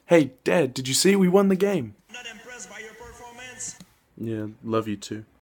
Hey, Dad, did you see? We won the game. Not impressed by your performance? Yeah, love you too.